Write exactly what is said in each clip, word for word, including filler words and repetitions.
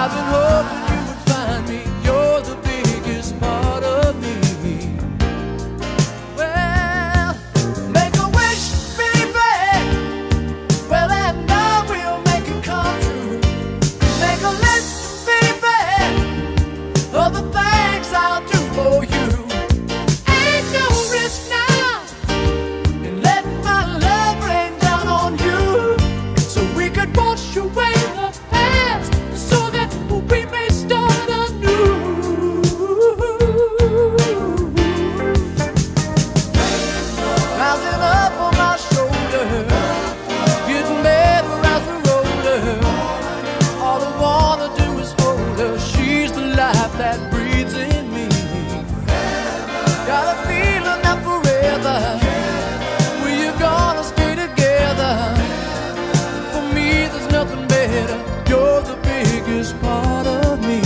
I've been hoping you would find me. You're the biggest part of me. Well, make a wish, baby. Well, and I will make it come true. Make a list, baby, of the things I'll do for you. Ain't no risk now in letting my love rain down on you, so we could wash away the past, so that we may start anew. Rising up on my shoulder, getting better as we roll her. All I wanna do is hold her. She's the life that breathes in me. Got a feeling that forever we're gonna stay together. For me, there's nothing better. You're the biggest part of me.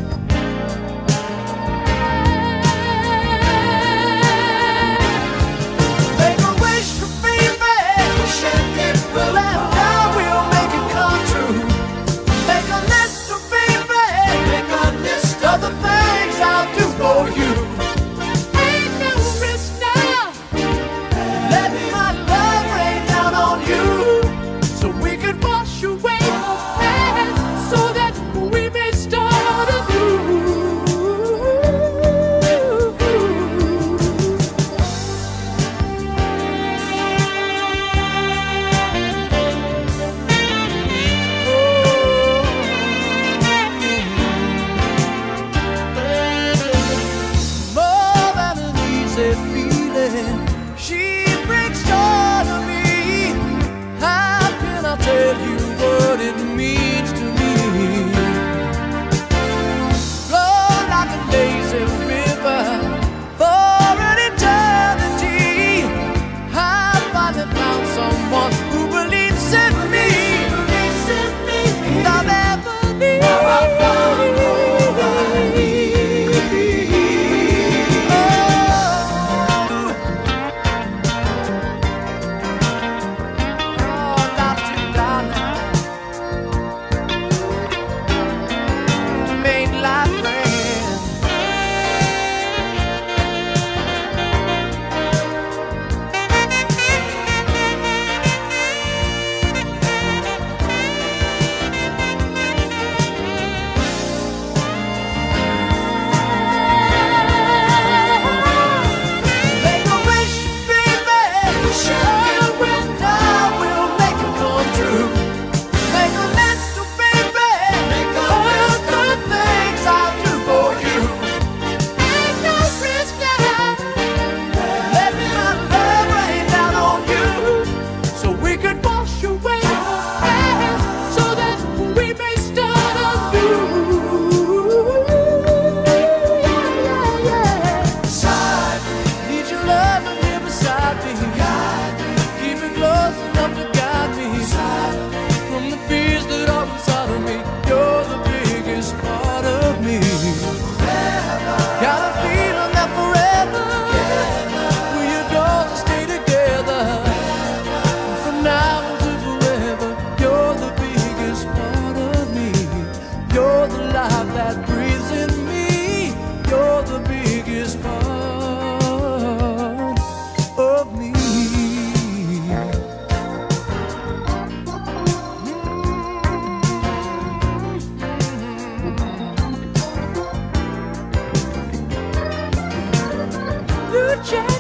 Make a wish, baby. Well, and I will make it come true. Make a list, baby. Make a list of the things I'll do for you. Ain't no risk now. Let my love rain down on you, so we could wash away the past, so that we may start anew. More than an easy feeling, she brings joy to me. How can I tell you what it means to me? Flow like a lazy river for an eternity. I finally found someone who believes in me, and I'll never leave. Make a wish, baby. Oh, and I will make it come true. Make a list, baby. Of the things I'll do for you. Ain't no risk now. Let my love rain down on you, so we could wash away the past, so that we may start anew. Yeah, yeah, yeah. Need your love and here beside me. Keep it close enough to guide me from the fears that are inside of me. You're the biggest part of me. Got a feeling that forever we're gonna stay together. From now to forever, you're the biggest part of me. You're the life that breathes in me. You're the biggest part of me. Blue jacket.